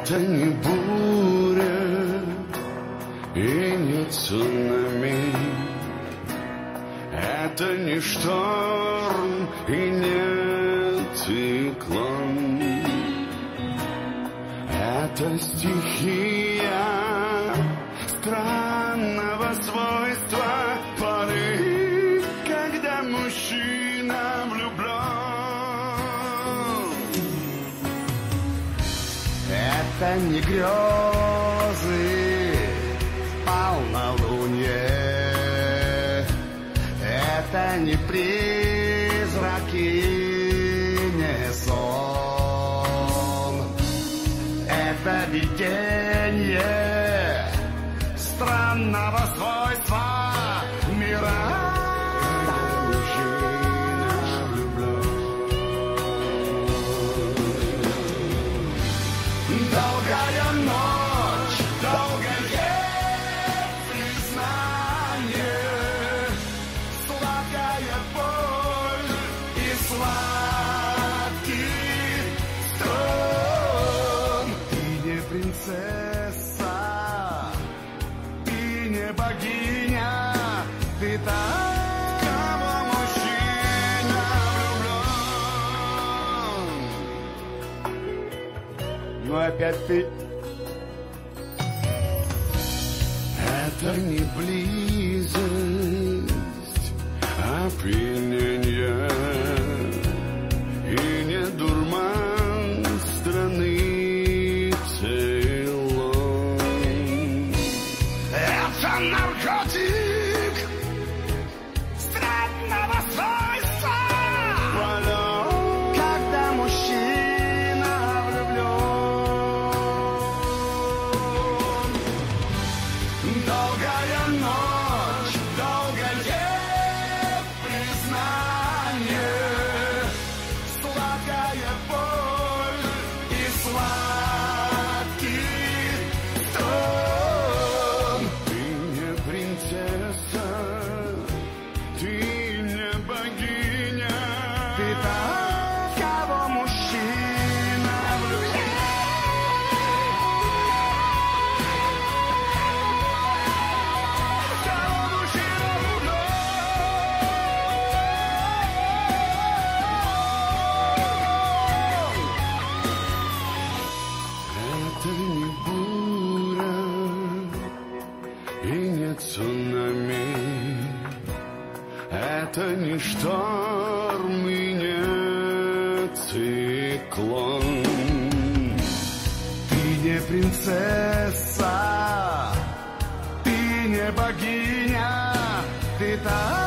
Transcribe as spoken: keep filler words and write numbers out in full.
Это не буря и не цунами, это не шторм и не циклон, это стихия странного свойства поры, когда мужчина влюблен. Это не грезы, полнолуние, это не призраки, не сон, это видение странного свойства мира. Долгая ночь, долгое признание, сладкая боль и сладкий стон. Ты не принцесса, ты не богиня, ты та, в кого мужчина влюблен. Ну опять ты. Это не близость, а пьяненье, и не дурман страны Цейлон. Это наркотик странного свойства, когда мужчина влюблен. Долгая ночь, долгое признание, сладкая боль и сладкий стон. Ты не принцесса, ты не богиня, ты та, в кого мужчина влюблен. Это не буря и не цунами, это не шторм и не циклон. Ты не принцесса, ты не богиня, ты та,